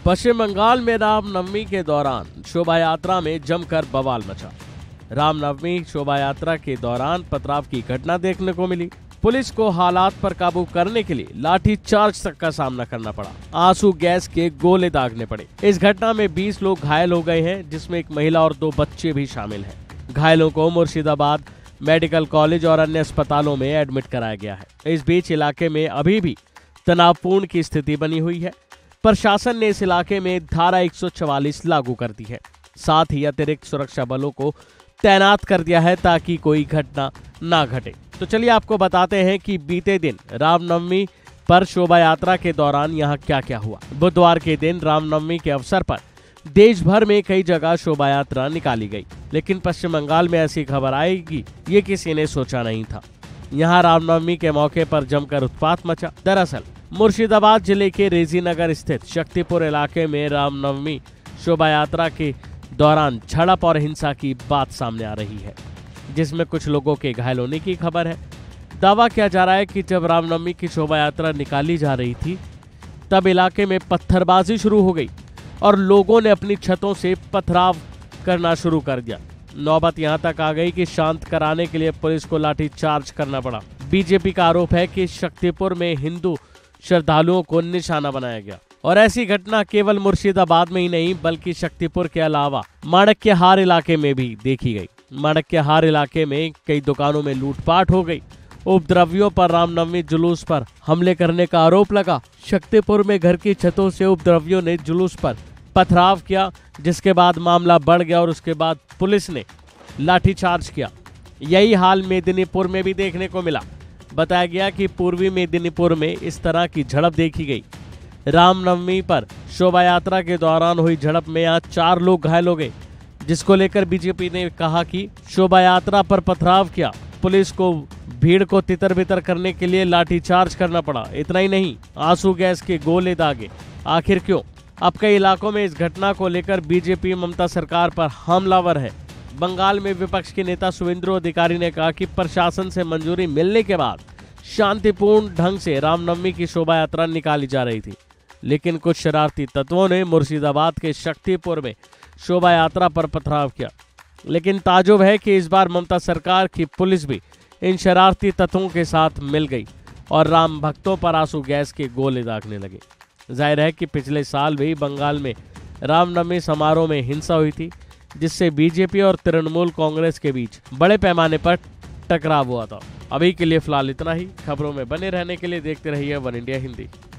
पश्चिम बंगाल में रामनवमी के दौरान शोभा यात्रा में जमकर बवाल मचा। रामनवमी शोभा यात्रा के दौरान पथराव की घटना देखने को मिली। पुलिस को हालात पर काबू करने के लिए लाठी चार्ज तक का सामना करना पड़ा। आंसू गैस के गोले दागने पड़े। इस घटना में 20 लोग घायल हो गए हैं, जिसमें एक महिला और 2 बच्चे भी शामिल हैं। घायलों को मुर्शिदाबाद मेडिकल कॉलेज और अन्य अस्पतालों में एडमिट कराया गया है। इस बीच इलाके में अभी भी तनावपूर्ण की स्थिति बनी हुई है। प्रशासन ने इस इलाके में धारा 144 लागू कर दी है। साथ ही अतिरिक्त सुरक्षा बलों को तैनात कर दिया है ताकि कोई घटना ना घटे। तो चलिए आपको बताते हैं कि बीते दिन रामनवमी पर शोभा यात्रा के दौरान यहाँ क्या क्या हुआ। बुधवार के दिन रामनवमी के अवसर पर देश भर में कई जगह शोभा यात्रा निकाली गई, लेकिन पश्चिम बंगाल में ऐसी खबर आएगी ये किसी ने सोचा नहीं था। यहाँ रामनवमी के मौके पर जमकर उत्पात मचा। दरअसल मुर्शिदाबाद जिले के रेजीनगर स्थित शक्तिपुर इलाके में रामनवमी शोभा यात्रा के दौरान झड़प और हिंसा की बात सामने आ रही है, जिसमें कुछ लोगों के घायल होने की खबर है। दावा किया जा रहा है कि जब रामनवमी की शोभा यात्रा निकाली जा रही थी तब इलाके में पत्थरबाजी शुरू हो गई और लोगों ने अपनी छतों से पथराव करना शुरू कर दिया। नौबत यहां तक आ गई कि शांत कराने के लिए पुलिस को लाठी चार्ज करना पड़ा। बीजेपी का आरोप है कि शक्तिपुर में हिंदू श्रद्धालुओं को निशाना बनाया गया और ऐसी घटना केवल मुर्शिदाबाद में ही नहीं बल्कि शक्तिपुर के अलावा माणक्यहार इलाके में भी देखी गई। माणक्यहार इलाके में कई दुकानों में लूटपाट हो गई। उपद्रवियों पर रामनवमी जुलूस पर हमले करने का आरोप लगा। शक्तिपुर में घर की छतों से उपद्रवियों ने जुलूस पर पथराव किया, जिसके बाद मामला बढ़ गया और उसके बाद पुलिस ने लाठीचार्ज किया। यही हाल मेदिनीपुर में भी देखने को मिला। बताया गया कि पूर्वी मेदिनीपुर में इस तरह की झड़प देखी गई। रामनवमी पर शोभा यात्रा के दौरान हुई झड़प में यहाँ 4 लोग घायल हो गए, जिसको लेकर बीजेपी ने कहा कि शोभा यात्रा पर पथराव किया। पुलिस को भीड़ को तितर बितर करने के लिए लाठीचार्ज करना पड़ा। इतना ही नहीं, आंसू गैस के गोले दागे। आखिर क्यों? अब कई इलाकों में इस घटना को लेकर बीजेपी ममता सरकार पर हमलावर है। बंगाल में विपक्ष के नेता शुवेंदु अधिकारी ने कहा कि प्रशासन से मंजूरी मिलने के बाद शांतिपूर्ण ढंग से रामनवमी की शोभा यात्रा निकाली जा रही थी, लेकिन कुछ शरारती तत्वों ने मुर्शिदाबाद के शक्तिपुर में शोभा यात्रा पर पथराव किया। लेकिन ताजुब है कि इस बार ममता सरकार की पुलिस भी इन शरारती तत्वों के साथ मिल गई और राम भक्तों पर आंसू गैस के गोले दागने लगे। जाहिर है कि पिछले साल भी बंगाल में रामनवमी समारोह में हिंसा हुई थी, जिससे बीजेपी और तृणमूल कांग्रेस के बीच बड़े पैमाने पर टकराव हुआ था। अभी के लिए फिलहाल इतना ही। खबरों में बने रहने के लिए देखते रहिए वन इंडिया हिंदी।